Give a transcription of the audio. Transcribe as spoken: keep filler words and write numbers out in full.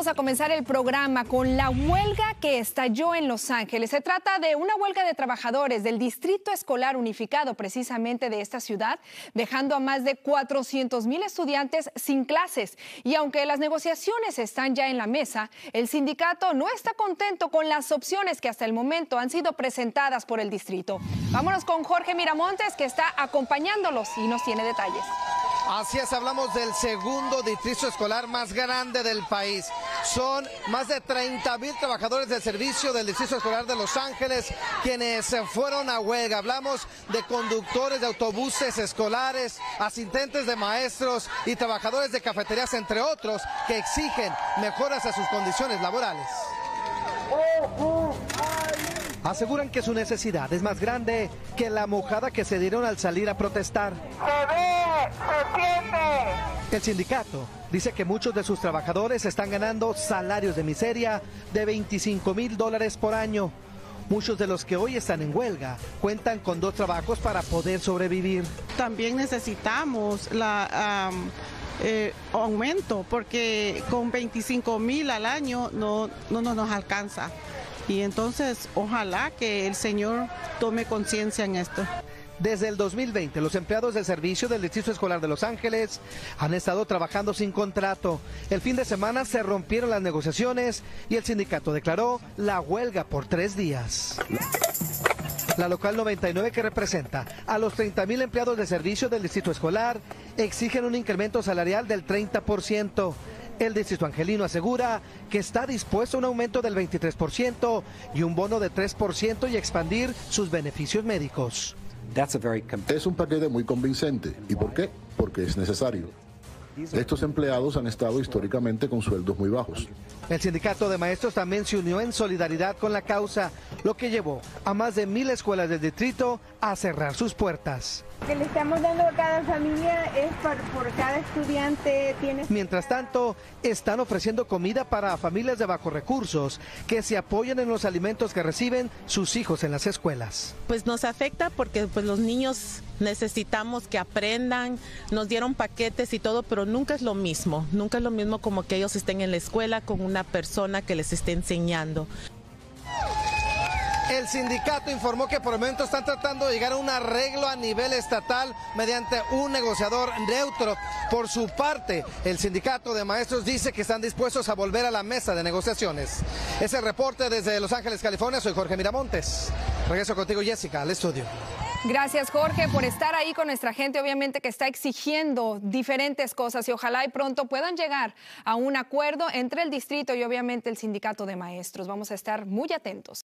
vamos a comenzar el programa con la huelga que estalló en Los Ángeles. Se trata de una huelga de trabajadores del Distrito Escolar Unificado, precisamente de esta ciudad, dejando a más de cuatrocientos mil estudiantes sin clases. Y aunque las negociaciones están ya en la mesa, el sindicato no está contento con las opciones que hasta el momento han sido presentadas por el distrito. Vámonos con Jorge Miramontes, que está acompañándolos y nos tiene detalles. Así es, hablamos del segundo distrito escolar más grande del país. Son más de treinta mil trabajadores del servicio del Distrito Escolar de Los Ángeles quienes se fueron a huelga. Hablamos de conductores de autobuses escolares, asistentes de maestros y trabajadores de cafeterías, entre otros, que exigen mejoras a sus condiciones laborales. Aseguran que su necesidad es más grande que la mojada que se dieron al salir a protestar. Se ve, se siente. El sindicato dice que muchos de sus trabajadores están ganando salarios de miseria de veinticinco mil dólares por año. Muchos de los que hoy están en huelga cuentan con dos trabajos para poder sobrevivir. También necesitamos la um, eh, aumento porque con veinticinco mil al año no, no, no nos alcanza. Y entonces, ojalá que el señor tome conciencia en esto. Desde el dos mil veinte, los empleados del servicio del Distrito Escolar de Los Ángeles han estado trabajando sin contrato. El fin de semana se rompieron las negociaciones y el sindicato declaró la huelga por tres días. La local noventa y nueve, que representa a los treinta mil empleados de servicio del Distrito Escolar, exigen un incremento salarial del treinta por ciento. El distrito angelino asegura que está dispuesto a un aumento del veintitrés por ciento y un bono de tres por ciento y expandir sus beneficios médicos. Es un paquete muy convincente. ¿Y por qué? Porque es necesario. Estos empleados han estado históricamente con sueldos muy bajos. El sindicato de maestros también se unió en solidaridad con la causa, lo que llevó a más de mil escuelas del distrito a cerrar sus puertas. Lo que le estamos dando a cada familia es por, por cada estudiante. Tiene... Mientras tanto, están ofreciendo comida para familias de bajos recursos que se apoyan en los alimentos que reciben sus hijos en las escuelas. Pues nos afecta porque pues los niños necesitamos que aprendan, nos dieron paquetes y todo, pero nunca es lo mismo, nunca es lo mismo como que ellos estén en la escuela con una persona que les esté enseñando. El sindicato informó que por el momento están tratando de llegar a un arreglo a nivel estatal mediante un negociador neutro. Por su parte, el sindicato de maestros dice que están dispuestos a volver a la mesa de negociaciones. Ese reporte desde Los Ángeles, California. Soy Jorge Miramontes. Regreso contigo, Jessica, al estudio. Gracias, Jorge, por estar ahí con nuestra gente, obviamente que está exigiendo diferentes cosas y ojalá y pronto puedan llegar a un acuerdo entre el distrito y obviamente el sindicato de maestros. Vamos a estar muy atentos.